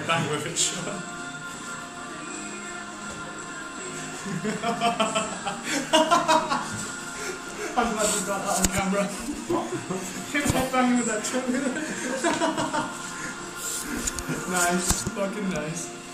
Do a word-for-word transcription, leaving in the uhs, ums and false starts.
headbang with it shut. I'm glad we got that on camera. He was headbanging with that too. Nice, fucking nice.